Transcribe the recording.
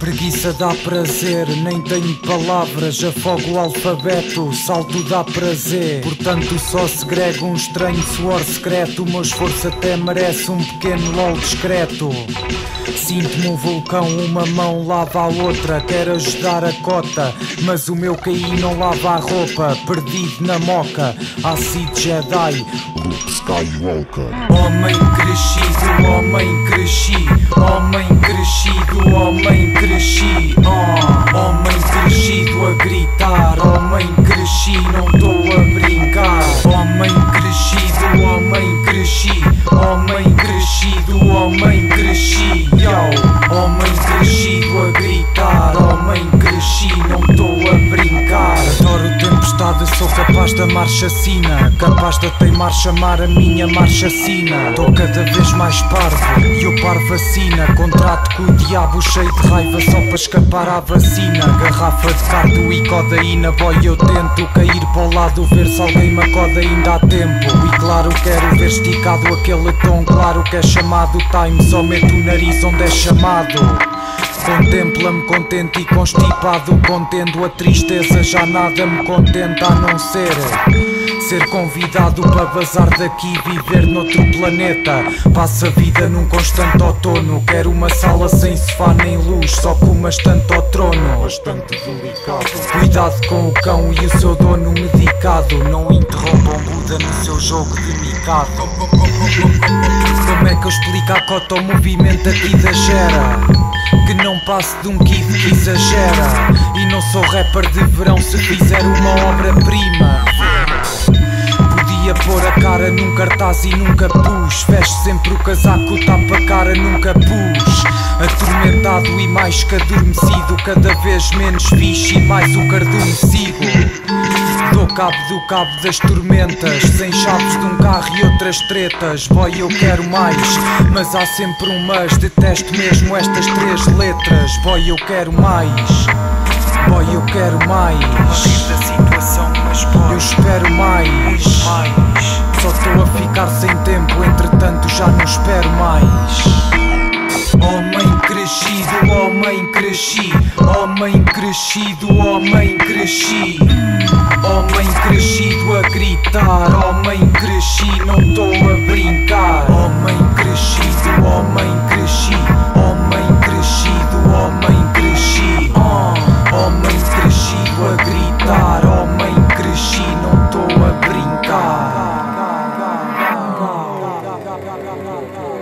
Preguiça dá prazer, nem tenho palavras. Afogo o alfabeto, salto dá prazer. Portanto só segrego um estranho suor secreto. O meu esforço até merece um pequeno lol discreto. Sinto-me um vulcão, uma mão lava a outra. Quero ajudar a cota, mas o meu KI não lava a roupa. Perdido na moca, Acid Jedi, Luke Skywalker. Homem crescido, homem cresci. Homem crescido, homem cresci. Homem crescido a gritar. Homem cresci, não estou a brincar. Homem crescido, homem cresci. Homem crescido, homem cresci. Homem crescido a gritar. Homem cresci, não estou a brincar. Adoro tempestade, sou capaz da marcha sina. Capaz de teimar chamar a minha marcha sina. Estou cada vez mais parvo e eu parvacina. Contrato com o diabo cheio de raiva só para escapar à vacina. Garrafa de cardo e codeína. Boy, eu tento cair para o lado, ver se alguém me acode, ainda há tempo. E claro, quero ver esticado aquele tom. Claro que é chamado time, só meto o nariz onde é chamado. Contempla-me contente e constipado, contendo a tristeza, já nada me contenta a não ser convidado para vazar daqui e viver noutro planeta. Passo a vida num constante outono. Quero uma sala sem sofá nem luz, só com uma estante ao trono. Bastante delicado. Cuidado com o cão e o seu dono medicado. Não interrompam Buda no seu jogo de micado. Como é que eu explico a cota ao movimento aqui da gera? Que não passe de um kid que exagera. E não sou rapper de verão se fizer uma obra-prima. Podia pôr a cara num cartaz e nunca pus. Veste sempre o casaco, tapa a cara, nunca pus. Atormentado e mais que adormecido, cada vez menos fixe e mais o cardume sigo. Dou cabo do cabo das tormentas, sem chaves de um carro e outras tretas. Boy, eu quero mais, mas há sempre um mas. Detesto mesmo estas três letras. Boy, eu quero mais. Boy, eu quero mais. Da situação, mas boy, eu espero mais. Só estou a ficar sem tempo, entretanto já não espero mais. Homem crescido, homem cresci. Homem crescido, homem cresci. Homem crescido a gritar. Homem cresci, não estou a brincar. Homem crescido, homem cresci. Homem crescido, homem cresci. Homem crescido a gritar. Homem cresci, não estou a brincar.